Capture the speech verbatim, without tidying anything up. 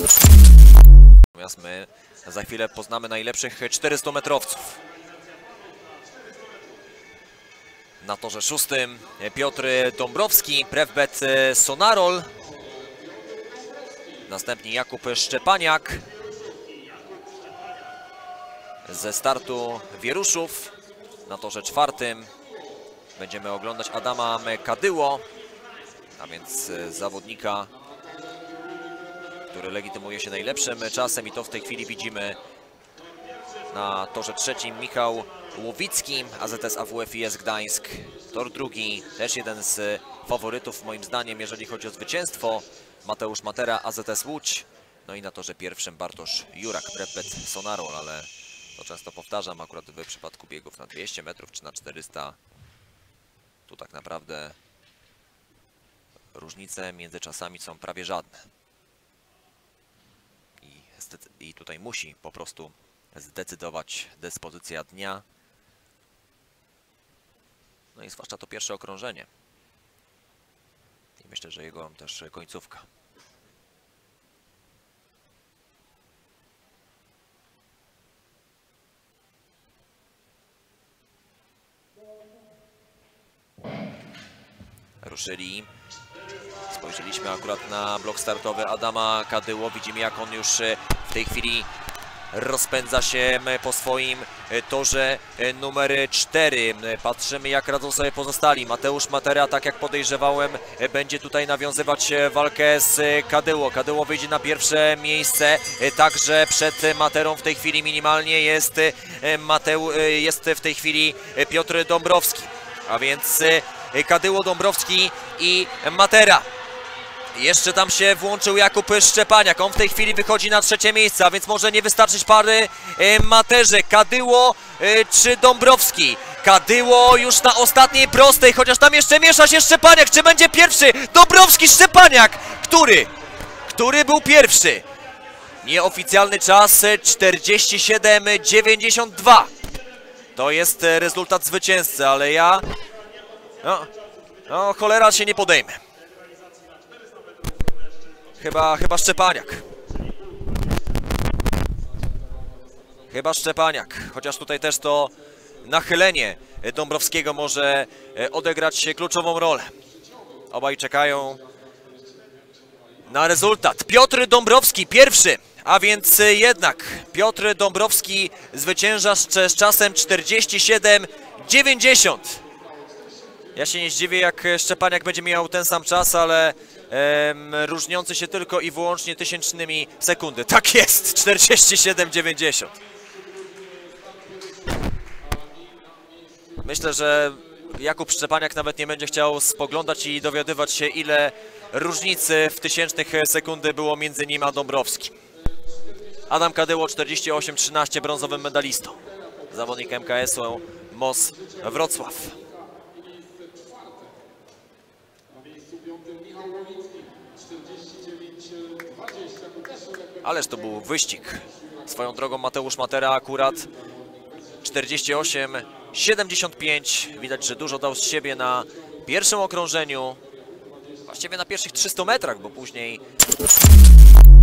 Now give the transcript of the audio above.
Natomiast my za chwilę poznamy najlepszych czterystometrowców. Na torze szóstym Piotr Dąbrowski, Prefbet Sonarol. Następnie Jakub Szczepaniak ze startu Wieruszów. Na torze czwartym będziemy oglądać Adama Kadyło, a więc zawodnika, który legitymuje się najlepszym czasem, i to w tej chwili widzimy na torze trzecim Michał Łowicki, A Z S A W F I S Gdańsk. Tor drugi, też jeden z faworytów moim zdaniem, jeżeli chodzi o zwycięstwo, Mateusz Matera, A Z S Łódź. No i na torze pierwszym Bartosz Jurak, Prefbet Sonarol, ale to często powtarzam, akurat w przypadku biegów na dwieście metrów czy na czterysta, tu tak naprawdę różnice między czasami są prawie żadne. I, i tutaj musi po prostu zdecydować dyspozycja dnia. No i zwłaszcza to pierwsze okrążenie. I myślę, że jego też końcówka. Ruszyli. Spojrzeliśmy akurat na blok startowy Adama Kadyło. Widzimy, jak on już w tej chwili rozpędza się po swoim torze numer cztery. Patrzymy, jak radzą sobie pozostali. Mateusz Matera, tak jak podejrzewałem, będzie tutaj nawiązywać walkę z Kadyło. Kadyło wyjdzie na pierwsze miejsce. Także przed Materą w tej chwili minimalnie jest, Mateu, jest w tej chwili Piotr Dąbrowski. A więc Kadyło, Dąbrowski i Matera. Jeszcze tam się włączył Jakub Szczepaniak. On w tej chwili wychodzi na trzecie miejsce, a więc może nie wystarczyć pary Materze. Kadyło czy Dąbrowski? Kadyło już na ostatniej prostej, chociaż tam jeszcze miesza się Szczepaniak. Czy będzie pierwszy? Dąbrowski, Szczepaniak! Który? Który był pierwszy? Nieoficjalny czas czterdzieści siedem dziewięćdziesiąt dwa. To jest rezultat zwycięzcy, ale ja... No, no cholera się nie podejmę. Chyba, chyba Szczepaniak. Chyba Szczepaniak. Chociaż tutaj też to nachylenie Dąbrowskiego może odegrać kluczową rolę. Obaj czekają na rezultat. Piotr Dąbrowski pierwszy, a więc jednak Piotr Dąbrowski zwycięża z, z czasem czterdzieści siedem dziewięćdziesiąt. Ja się nie zdziwię, jak Szczepaniak będzie miał ten sam czas, ale em, różniący się tylko i wyłącznie tysięcznymi sekundy. Tak jest, czterdzieści siedem dziewięćdziesiąt. Myślę, że Jakub Szczepaniak nawet nie będzie chciał spoglądać i dowiadywać się, ile różnicy w tysięcznych sekundy było między nim a Dąbrowskim. Adam Kadyło, czterdzieści osiem trzynaście, brązowym medalistą. Zawodnik M K S-u M O S Wrocław. Ależ to był wyścig. Swoją drogą Mateusz Matera akurat czterdzieści osiem siedemdziesiąt pięć. Widać, że dużo dał z siebie na pierwszym okrążeniu. Właściwie na pierwszych trzystu metrach, bo później